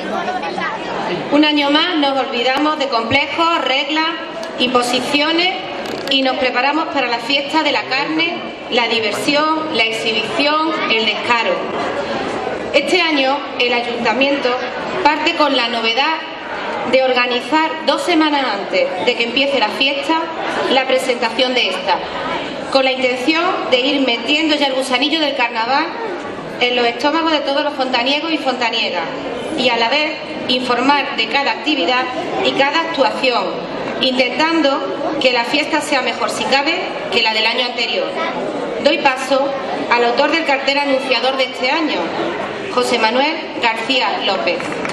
Un año más nos olvidamos de complejos, reglas, imposiciones y nos preparamos para la fiesta de la carne, la diversión, la exhibición, el descaro. Este año el Ayuntamiento parte con la novedad de organizar 2 semanas antes de que empiece la fiesta la presentación de esta, con la intención de ir metiendo ya el gusanillo del carnaval en los estómagos de todos los fontaniegos y fontaniegas y a la vez informar de cada actividad y cada actuación, intentando que la fiesta sea mejor si cabe que la del año anterior. Doy paso al autor del cartel anunciador de este año, José Manuel García López.